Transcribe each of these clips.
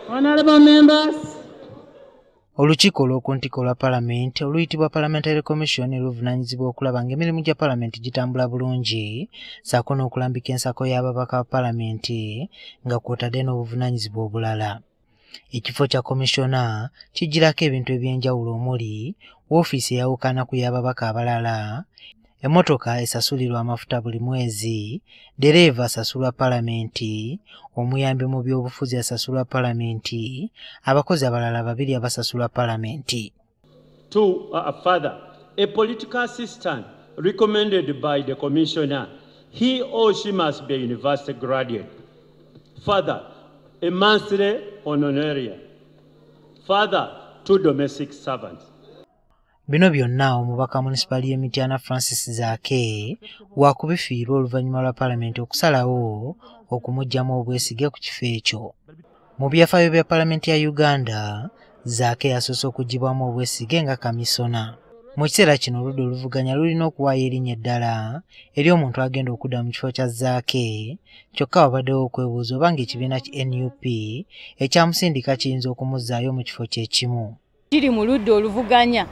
Honorable members. Olukiiko olw'okuntiko lwa Palamenti oluyitibwa Parliamentary Commission luvunaanyizibwa okulaba ng'emirimu gya Palamenti gitambula bulungi ssaako n'okulambika ensako y'ababaka ba Palamenti nga kw'otadde n'obuvunaanyizibwa obulala. Ekifo kya komishona kijjirako ebintu eby'enjawulo omuli woofiisi eyawukana ku y'ababaka abalala, emmotoka esasulirwa amafuta buli mwezi, dereeva asasulwa Palamenti, omuyambi mu by'obufuzi asasulwa Palamenti, abakozi abalala babiri abasasulwa Palamenti. Further, a political assistant recommended by the commissioner, he or she must be a university graduate. Further, a monthly honoraria. Further, 2 domestic servants. Bino byonna omubaka municipal y'Emityana Francis Zaake waakubifiirwa oluvannyuma lwa Palamenti okusalawo okumuggyamu obwesige ku kifo ekyo. Mu byafaayo bya Palamenti ya Uganda, Zaake yasoose okuggyibwamu obwesige nga kaamisona. Mu kiseera kino oludda oluvuganya lulina okuwaayo erinnya eddala eri omuntu agenda okudda mu kifo kya Zaake, kyokka wabaddewo okwebuuza oba ng'ekibiina ki NUP ekyamusindika kiyinza okumuzzaayo mu kifo ky'ekimu. Kiri mu ludda oluvuganya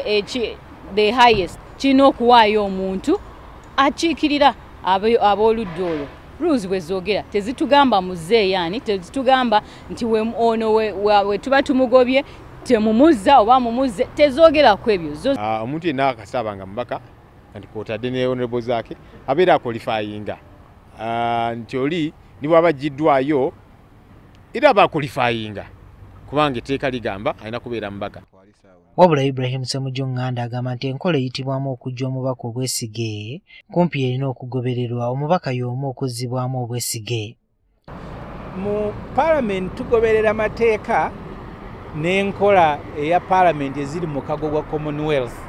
the highest kirina okuwaayo omuntu akiikirira ab'oludda olwo. Rules bwe zoogera tezitugamba muzeeyaani, tezitugamba nti ono we tuba tumugobye temumuzza oba mumuzze, tezoogera ku ebyo. Omuntu yenna akasaba nga mubaka nti kw'otadde ne Honorable Zaake abeera akolifayinga nti oli ni bw'aba aggiddwayo era aba akolifayinga kubanga etteeka ligamba alina kubeera mubaka. Wabula Ibrahim Ssemujjonganda agamba nti enkola eyitibwamu okuggya omubaka obwesige kumpi erina okugobererwa omubaka y'omu okuzzibwamu obwesige. Mu Palamenti tugoberera amateeka n'enkola eya Palamenti eziri mu kago gwa Commonwealth.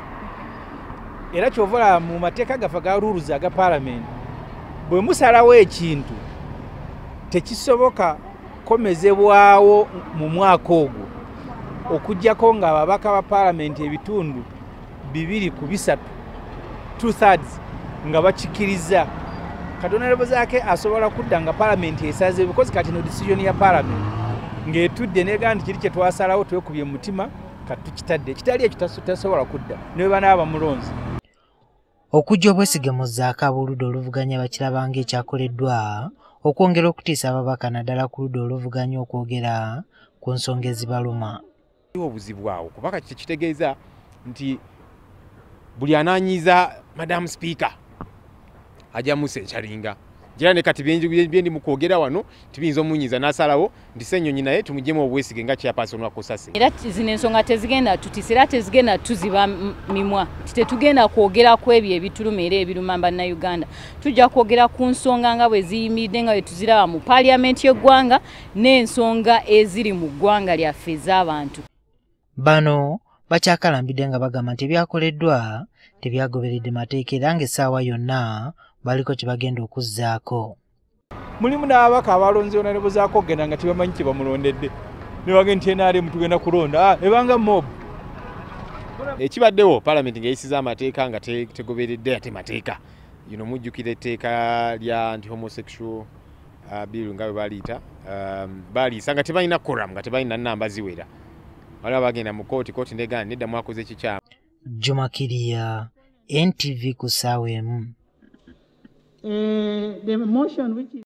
Era ky'ovala mu mateeka gaffe ga rules aga Palamenti, bwe musalawo ekintu tekisoboka komezebwawo mu mwaka ogwo okuggyako nga ababaka ba Palamenti ebitundu 2 ku 3 2/3 nga bakikiriza. Honorable Zaake asobola kudda nga Palamenti esaze because kati no decision ya Palamenti ng'etudde negandi kiri kye twasalawo twekubye mu mutima katukitadde kitali ekitasobola kudda ne banaaba mulonzi. Okuggya obwesige mu Zaake ab'oludda oluvuganya bakiraba ng'ekyakoleddwa okwongera okutiisa ababaka naddala ku ludda oluvuganya okwogera ku nsonga ezibaluma. Obuzibu awo kubanga kitegeeza nti buli anaanyiza Madam Speaker ajja musenchalinga. Jira ne kati byendi mu kwogera wano tibiyinza omunyiza n'asalawo nti Ssenyonyi naye tumuggyemu obwesige nga chairperson wa Kosase. Era zino ensonga tezigenda tutisa, tezigenda tuziba mimwa. Tetugenda kwogera ku ebyo ebituluma era ebiruma bannayuganda. Tujja kwogera ku nsonga nga bwe ziyimiridde nga bwe tuziraba mu Parliament y'eggwanga n'ensonga eziri mu ggwanga lyaffe ez'abantu. Bano bakyakalambidde nga bagamba nti ebyakoleddwa tebyagoberedde mateeka era ng'essaawa yonna baliko kye bagenda okuzzaako. Mulimu n'ababaka abalonze Honorable Zaake ogenda nga tebamanyi kye bamulondedde ne bagenda nti NRM tugenda kulonda ebanga mob. Ekibaddewo Palamenti ng'eyisiza amateeka nga tegoberedde ate mateeka. Yuno mujjukira etteeka lya anti-homosexual bill nga bwe baliita baliisa nga tebalina quorum nga tebalina nnamba ziwera. Waliwo bagenda mu kooti negana nedda mwakoze kikyamu. Juma Kiriya, NTV ku ssaawa emu. The motion which